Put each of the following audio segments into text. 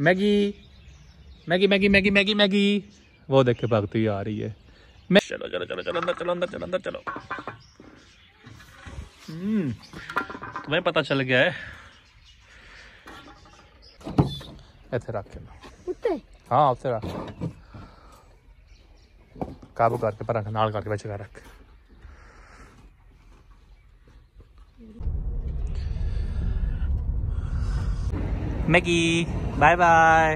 Maggi Maggie Maggie Maggie Maggie Maggie. वो देख के भागती हुई आ रही है। मैं चलो चलो चलो चलो अंदर चलो अंदर चलो अंदर चलो। तुम्हें पता चल गया है। ऐसे रख के हाँ आपसे रख काबू करके पर रख नाल करके बच्चे का रख। Maggie bye bye.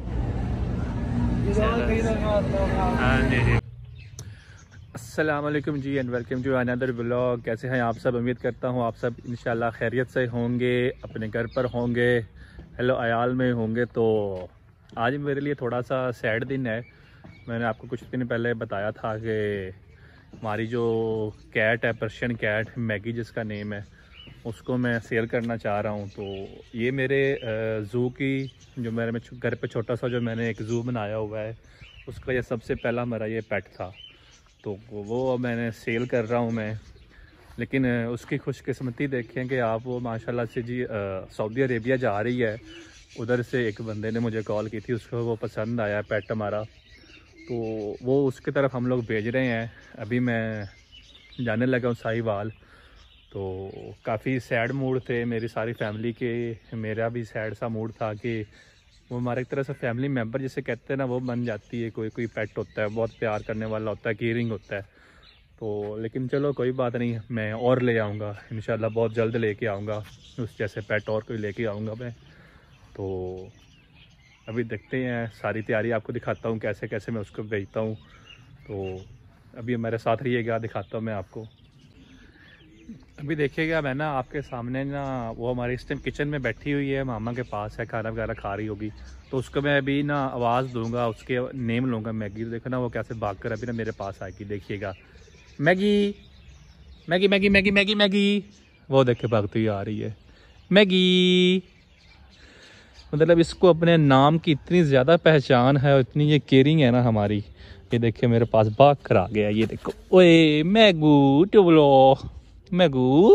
अस्सलाम वालेकुम जी and welcome to another vlog. कैसे हैं आप सब? उम्मीद करता हूँ आप सब इंशाल्लाह खैरियत से होंगे, अपने घर पर होंगे, हेलो अयाल में होंगे। तो आज मेरे लिए थोड़ा सा सैड दिन है। मैंने आपको कुछ दिन पहले बताया था कि हमारी जो कैट है, पर्शियन कैट मैगी जिसका नेम है, उसको मैं सेल करना चाह रहा हूँ। तो ये मेरे ज़ू की जो मेरे में घर पे छोटा सा जो मैंने एक ज़ू बनाया हुआ है, उसका ये सबसे पहला मेरा ये पेट था। तो वो मैंने सेल कर रहा हूँ मैं। लेकिन उसकी खुशकिस्मती देखें कि आप, वो माशाल्लाह से जी सऊदी अरेबिया जा रही है। उधर से एक बंदे ने मुझे कॉल की थी, उसको वो पसंद आया पेट हमारा, तो वो उसकी तरफ हम लोग भेज रहे हैं। अभी मैं जाने लगा हूँ साहिवाल। तो काफ़ी सैड मूड थे मेरी सारी फैमिली के, मेरा भी सैड सा मूड था कि वो हमारे एक तरह से फैमिली मेम्बर जिसे कहते हैं ना, वो बन जाती है। कोई कोई पेट होता है बहुत प्यार करने वाला होता है, केयरिंग होता है। तो लेकिन चलो कोई बात नहीं, मैं और ले आऊँगा इंशाल्लाह, बहुत जल्द लेके आऊँगा उस जैसे पेट और कोई लेके आऊँगा मैं। तो अभी देखते हैं, सारी तैयारी आपको दिखाता हूँ कैसे कैसे मैं उसको भेजता हूँ। तो अभी मेरे साथ रहिएगा, दिखाता हूँ मैं आपको। अभी देखिएगा, मैं ना आपके सामने ना, वो हमारी इस टाइम किचन में बैठी हुई है, मामा के पास है, खाना वगैरह खा रही होगी। तो उसको मैं अभी ना आवाज़ दूंगा, उसके नेम लूँगा मैगी। तो देखो ना वो कैसे भागकर अभी ना मेरे पास आएगी, देखिएगा। Maggie Maggie Maggie Maggie Maggie Maggie. वो देख के भागती हुई आ रही है मैगी। मतलब इसको अपने नाम की इतनी ज़्यादा पहचान है और इतनी ये केयरिंग है ना हमारी। ये देखिए मेरे पास भाग कर आ गया, ये देखो। ओए मैगू टुबलो मैगू,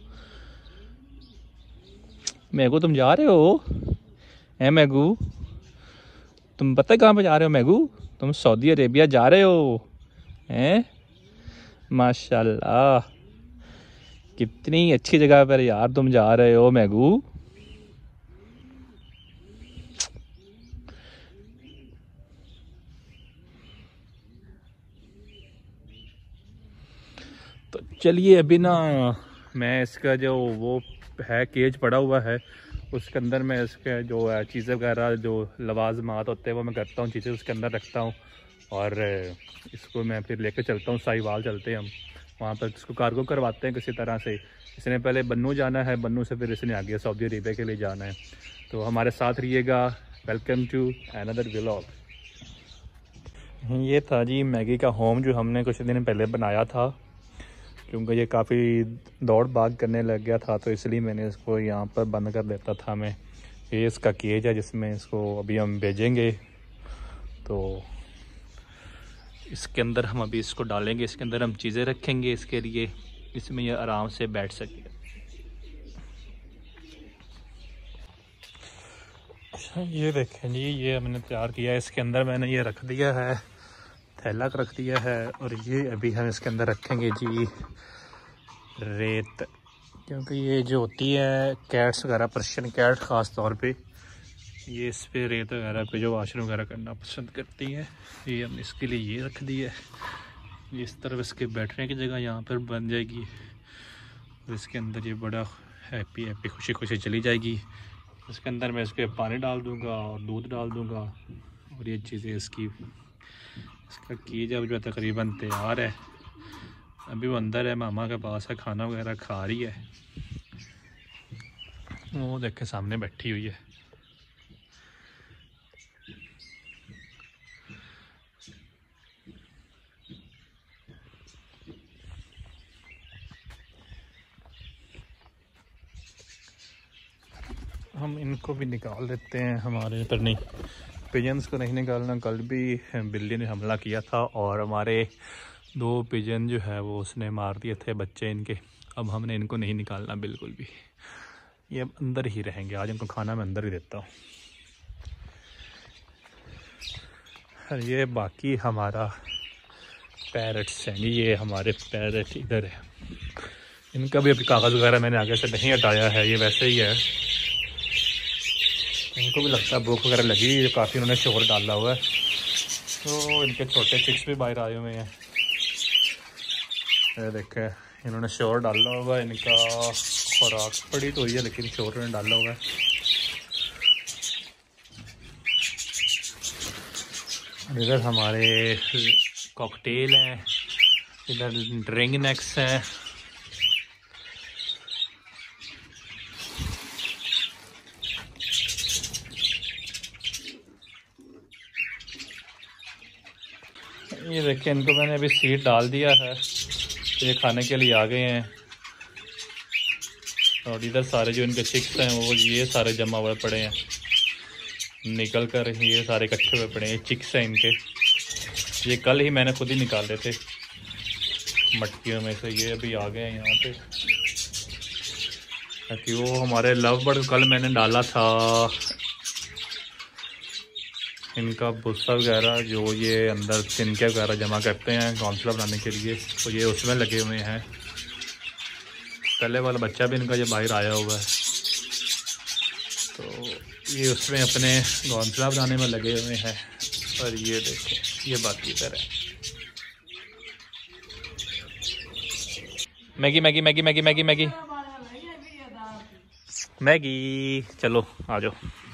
मैगू तुम जा रहे हो? हैं मैगू, तुम पता है कहाँ पे जा रहे हो मैगू? तुम सऊदी अरेबिया जा रहे हो हैं? माशाल्लाह, कितनी अच्छी जगह पर यार तुम जा रहे हो मैगू। तो चलिए अभी ना मैं इसका जो वो है केज पड़ा हुआ है, उसके अंदर मैं इसके जो चीज़ें वगैरह जो लवाजमात होते हैं वो मैं करता हूँ, चीज़ें उसके अंदर रखता हूँ। और इसको मैं फिर लेकर चलता हूँ साहिवाल, चलते हैं हम वहाँ पर, इसको कार्गो करवाते हैं किसी तरह से। इसने पहले बन्नू जाना है, बन्नू से फिर इसने आगे सऊदी अरेबिया के लिए जाना है। तो हमारे साथ रहिएगा। Welcome to another vlog. ये था जी मैगी का होम जो हमने कुछ दिन पहले बनाया था, क्योंकि ये काफ़ी दौड़ भाग करने लग गया था, तो इसलिए मैंने इसको यहाँ पर बंद कर देता था मैं। ये इसका केज है जिसमें इसको अभी हम भेजेंगे। तो इसके अंदर हम अभी इसको डालेंगे, इसके अंदर हम चीज़ें रखेंगे इसके लिए, इसमें ये आराम से बैठ सके। अच्छा ये देखें जी, ये हमने तैयार किया है। इसके अंदर मैंने ये रख दिया है, थैला रख दिया है। और ये अभी हम इसके अंदर रखेंगे जी रेत, क्योंकि ये जो होती है कैट्स वगैरह, पर्शियन कैट ख़ास तौर पे, ये इस पे रेत वगैरह पे जो वाशरूम वगैरह करना पसंद करती है। ये हमने इसके लिए ये रख दी है। इस तरफ इसके बैठने की जगह यहाँ पर बन जाएगी, और इसके अंदर ये बड़ा हैप्पी हैप्पी खुशी खुशी चली जाएगी। इसके अंदर मैं इसके पानी डाल दूँगा और दूध डाल दूँगा, और ये चीज़ें इसका की जब जो तकरीबन तैयार है। अभी वो अंदर है, मामा के पास है, खाना वगैरह खा रही है। वो देखे सामने बैठी हुई है। हम इनको भी निकाल देते हैं, हमारे पर नहीं, पिजन्स को नहीं निकालना। कल भी बिल्ली ने हमला किया था और हमारे 2 पिजन जो है वो उसने मार दिए थे बच्चे इनके। अब हमने इनको नहीं निकालना बिल्कुल भी, ये अब अंदर ही रहेंगे। आज इनको खाना मैं अंदर ही देता हूँ। ये बाकी हमारा पैरट्स हैं, ये हमारे पैरट इधर है। इनका भी अभी कागज़ वगैरह मैंने आगे से नहीं हटाया है, ये वैसे ही है। इनको भी लगता है भूख वगैरह लगी, ये काफ़ी उन्होंने शोर डाला हुआ है। तो इनके छोटे चिक्स भी बाहर आए हुए हैं, ये देखें इन्होंने शोर डाला हुआ है। इनका खुराक पड़ी तो हुई है लेकिन शोर ने डाला हुआ है। इधर हमारे कॉकटेल हैं, इधर रिंग नेक्स हैं। ये देखिए इनको मैंने अभी सीड डाल दिया है, ये खाने के लिए आ गए हैं। और इधर सारे जो इनके चिक्स हैं वो ये सारे जमा हुए पड़े हैं, निकल कर ये सारे इकट्ठे हुए पड़े हैं। चिक्स हैं इनके, ये कल ही मैंने खुद ही निकाले थे मटकियों में से, ये अभी आ गए हैं यहाँ पे। ताकि वो हमारे लव बर्ड कल मैंने डाला था इनका भूसा वगैरह, जो ये अंदर तिनके वगैरह जमा करते हैं घोंसला बनाने के लिए, तो ये उसमें लगे हुए हैं। पहले वाला बच्चा भी इनका ये बाहर आया हुआ है, तो ये उसमें अपने घोंसला बनाने में लगे हुए हैं। और ये देखो ये बाकी इधर है। Maggie Maggie Maggie Maggie Maggie Maggie Maggie, चलो आ जाओ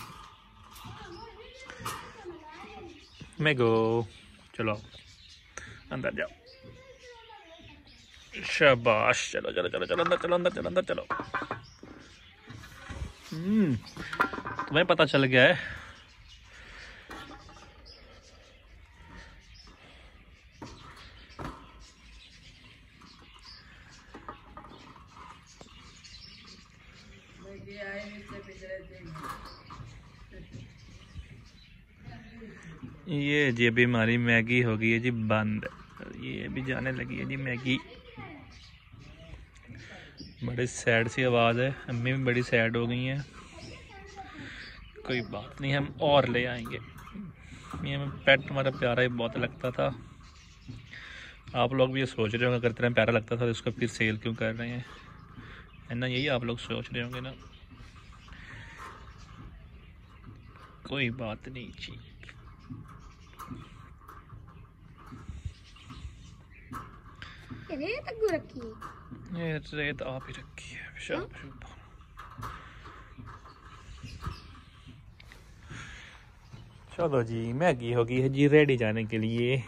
मैगो, चलो अंदर जाओ, शाबाश। चलो चलो चलो चलो अंदर चलो अंदर चलो अंदर चलो। तुम्हें पता चल गया है। ये जी अभी हमारी मैगी हो गई है जी बंद, ये अभी जाने लगी है जी मैगी। बड़ी सैड सी आवाज़ है, अम्मी भी बड़ी सैड हो गई हैं। कोई बात नहीं, हम और ले आएंगे। ये पेट हमारा प्यारा ही बहुत लगता था। आप लोग भी ये सोच रहे होंगे अगर इतना प्यारा लगता था तो इसको फिर सेल क्यों कर रहे हैं, है ना? यही आप लोग सोच रहे होंगे ना। कोई बात नहीं जी। रेत रखी है, ये रेत आप ही रखी है। चलो जी मैगी हो गई है जी रेडी जाने के लिए।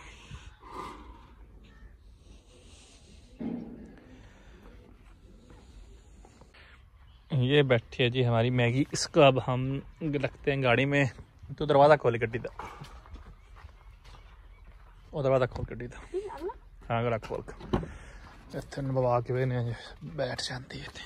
ये बैठी है जी हमारी मैगी, इसको अब हम रखते हैं गाड़ी में। तो दरवाज़ा खोल गड्डी दा, वो दरवाज़ा खोल गड्डी दा। हाँ गला खोल इतने बवा के बैठ जाती है।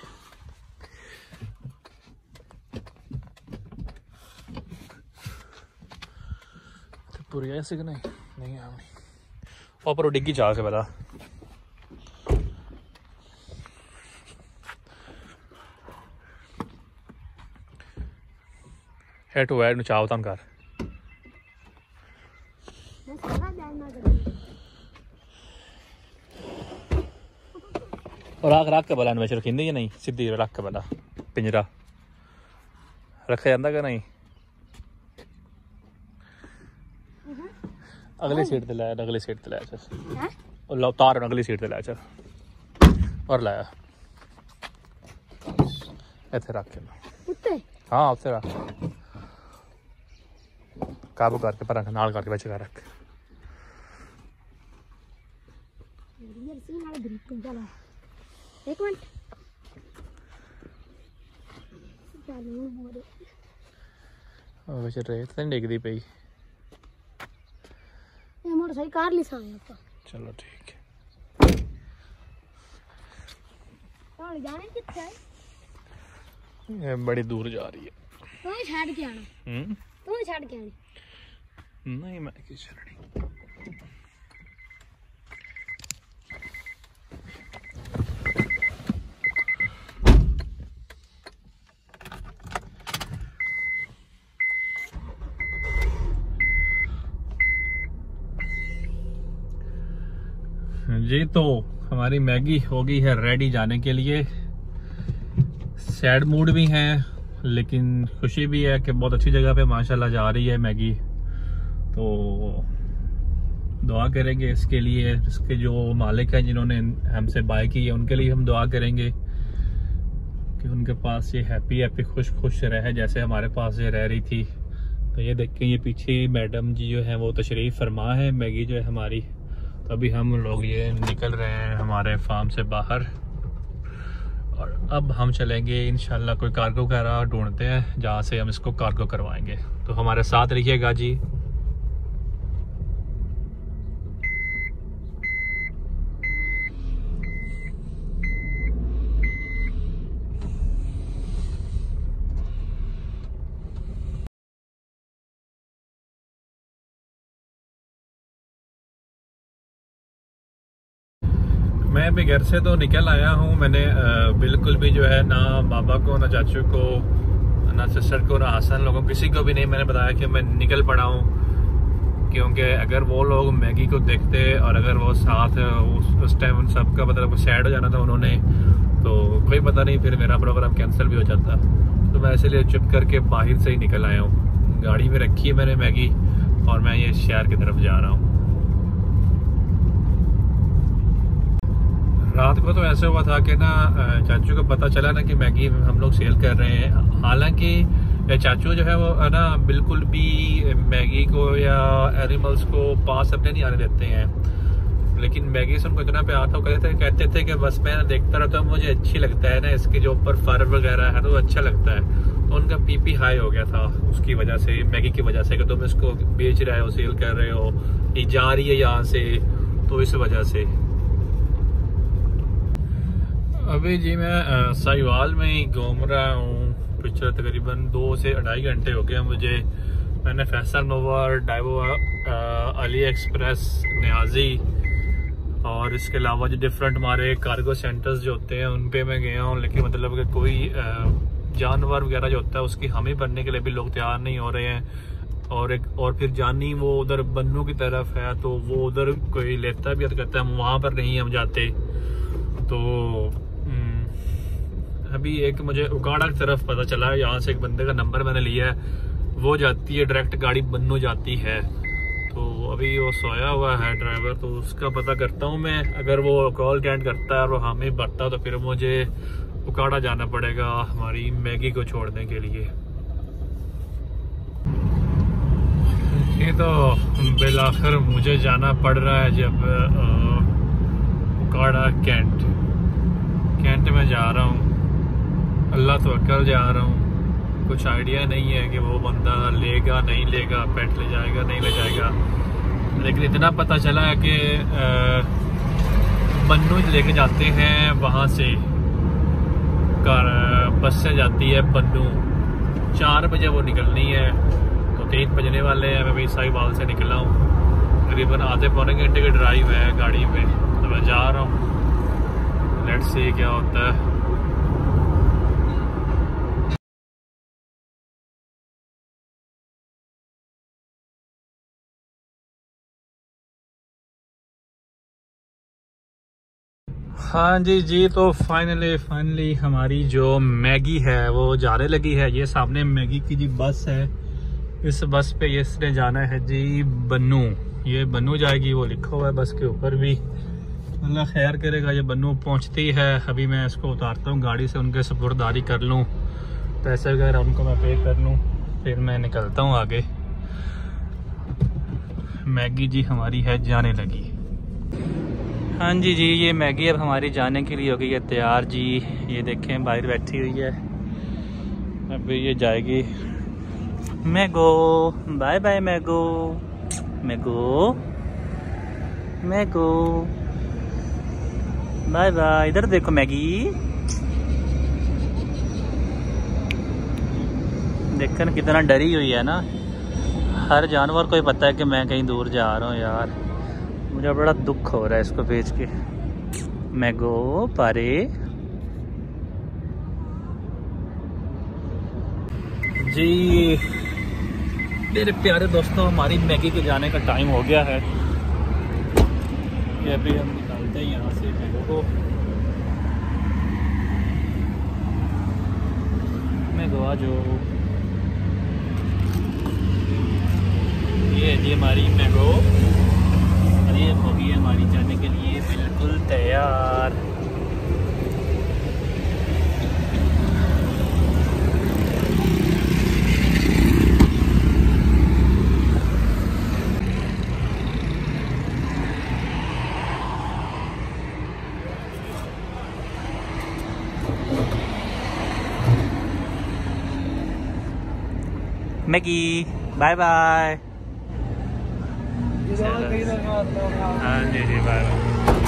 पूरी ऐसे कि नहीं आनी और पर डिग्गी चाह के पता है टू ऐड चाह तन कर और रख के भला इन्वेस्ट रखी या नहीं, सीधी रख के भला पिंजरा रखा जाता कि नहीं। अगली सीट ते लाया, अगली सीट ते लाया चल, और लो तार अगली सीट ते लाया चल और लाया इतने रख के। हाँ उत्ते रख, काबू करके पर नाल करके बच कर रख। एक मिनट वैसे रेत नहीं डिगदी पई, मोटरसाइकिल कार ली सा। चलो ठीक है। जाने कितने है? ये बड़ी दूर जा रही है। तुम्हें छाड़ के आना, तुम्हें छाड़ के आनी। नहीं मैं क्यों चलनी। जी तो हमारी मैगी हो गई है रेडी जाने के लिए। सैड मूड भी है लेकिन खुशी भी है कि बहुत अच्छी जगह पे माशाल्लाह जा रही है मैगी। तो दुआ करेंगे इसके लिए, इसके जो मालिक हैं जिन्होंने हमसे बाय की है उनके लिए हम दुआ करेंगे कि उनके पास ये हैप्पी खुश खुश रहे जैसे हमारे पास ये रह रही थी। तो ये देखें, ये पीछे मैडम जी जो हैं वो तशरीफ़ फरमा है मैगी जो है हमारी। तो अभी हम लोग ये निकल रहे हैं हमारे फार्म से बाहर और अब हम चलेंगे इंशाल्लाह कोई कार्गो वगैरह ढूंढते हैं जहाँ से हम इसको कार्गो करवाएंगे। तो हमारे साथ रहिएगा जी। मैं अभी घर से तो निकल आया हूँ। मैंने बिल्कुल भी जो है ना बाबा को, ना चाचू को, ना सिस्टर को, ना हसन लोगों, किसी को भी नहीं मैंने बताया कि मैं निकल पड़ा हूँ। क्योंकि अगर वो लोग मैगी को देखते और अगर वो साथ उस टाइम उन सबका मतलब सैड हो जाना था उन्होंने, तो कोई पता नहीं फिर मेरा प्रोग्राम कैंसिल भी हो जाता। तो मैं इसलिए चुप करके बाहर से ही निकल आया हूँ। गाड़ी में रखी है मैंने मैगी और मैं ये शहर की तरफ जा रहा हूँ। रात को तो ऐसा हुआ था कि ना चाचू को पता चला ना कि मैगी हम लोग सेल कर रहे हैं। हालांकि चाचू जो है वो ना बिल्कुल भी मैगी को या एनिमल्स को पास अपने नहीं आने देते हैं, लेकिन मैगी से उनको इतना प्यार था। वो कहते थे कि बस मैं देखता रहता हूँ, मुझे अच्छी लगता है ना, इसके जो ऊपर फर वगैरह है तो अच्छा लगता है। तो उनका पीपी हाई हो गया था उसकी वजह से, मैगी की वजह से कि तुम इसको बेच रहे हो, सेल कर रहे हो, ये जा रही है यहाँ से, तो इस वजह से। अभी जी मैं साहिवाल में ही घूम रहा हूँ। पिछले तकरीबन 2 से 2.5 घंटे हो गए मुझे। मैंने फैसल नोवर, डाइवो, अली एक्सप्रेस, न्याजी और इसके अलावा जो डिफरेंट हमारे कार्गो सेंटर्स जो होते हैं उन पे मैं गया हूँ। लेकिन मतलब कि कोई जानवर वगैरह जो होता है उसकी हामी भरने के लिए भी लोग तैयार नहीं हो रहे हैं। और फिर जानी वो उधर बन्नू की तरफ है, तो वो उधर कोई लेता भी कहता है हम वहाँ पर नहीं हम जाते। तो अभी एक मुझे उकाड़ा की तरफ पता चला है, यहाँ से एक बंदे का नंबर मैंने लिया है, वो जाती है डायरेक्ट गाड़ी बन्नू जाती है। तो अभी वो सोया हुआ है ड्राइवर, तो उसका पता करता हूँ मैं। अगर वो कॉल अटेंड करता है और वो हामी भरता तो फिर मुझे उकाड़ा जाना पड़ेगा हमारी मैगी को छोड़ने के लिए। ये तो बिलाखिर मुझे जाना पड़ रहा है जब उकाड़ा कैंट में जा रहा हूँ। अल्लाह तो अक्ल जा रहा हूँ, कुछ आइडिया नहीं है कि वो बंदा लेगा नहीं लेगा, पेट ले जाएगा नहीं ले जाएगा। लेकिन इतना पता चला है कि बन्नू लेके जाते हैं वहाँ से, बस से जाती है बन्नू। 4 बजे वो निकलनी है, तो 3 बजने वाले हैं। मैं भाई साहिवाल से निकला हूँ, तकरीबन आधे पौने घंटे की ड्राइव है गाड़ी में। तो मैं जा रहा हूँ, लेट्स सी क्या होता है। हाँ जी तो फाइनली हमारी जो मैगी है वो जाने लगी है। ये सामने मैगी की जी बस है, इस बस पे इसने जाना है जी बन्नू। ये बन्नू जाएगी, वो लिखा हुआ है बस के ऊपर भी। अल्लाह खैर करेगा, ये बन्नू पहुंचती है। अभी मैं इसको उतारता हूँ गाड़ी से, उनके सपुर्दारी कर लूँ, पैसे वगैरह उनको मैं पे कर लूँ, फिर मैं निकलता हूँ आगे। मैगी जी हमारी है जाने लगी। हाँ जी ये मैगी अब हमारी जाने के लिए हो गई है तैयार जी। ये देखें बाहर बैठी हुई है, अभी ये जाएगी। Maggie bye bye, Maggie bye bye. इधर देखो मैगी, देखकर कितना डरी हुई है ना। हर जानवर को ही पता है कि मैं कहीं दूर जा रहा हूँ यार। मुझे बड़ा दुख हो रहा है इसको बेच के। मैगो पारे जी। मेरे प्यारे दोस्तों, हमारी मैगी के जाने का टाइम हो गया है। ये अभी हम निकाल लेते हैं यहाँ से मैंगो को। मैंगो आ जो, ये जी हमारी मैंगो, ये हो गई हमारी जाने के लिए बिल्कुल तैयार। Maggie bye bye. हाँ जी जी बाय बाय।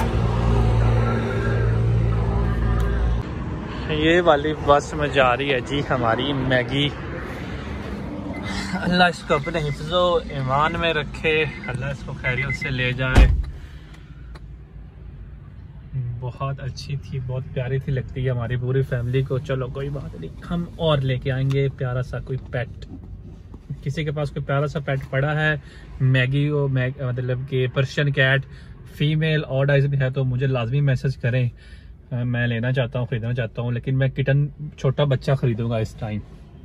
ये वाली बस में जा रही है जी हमारी मैगी। अल्लाह इसको अपने हिफ्ज़ो ईमान में रखे, अल्लाह इसको खैरियत से ले जाए। बहुत अच्छी थी, बहुत प्यारी थी, लगती है हमारी पूरी फैमिली को। चलो कोई बात नहीं, हम और लेके आएंगे प्यारा सा कोई पेट। किसी के पास कोई प्यारा सा पेट पड़ा है, मैगी और मतलब कि पर्शियन कैट फीमेल और डाइज में है तो मुझे लाजमी मैसेज करें। मैं लेना चाहता हूँ, खरीदना चाहता हूँ, लेकिन मैं किटन छोटा बच्चा खरीदूंगा इस टाइम।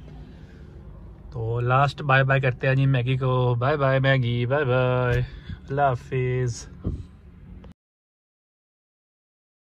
तो लास्ट बाय बाय करते हैं जी मैगी को। Bye bye Maggie, bye bye, अल्लाह हाफिज़।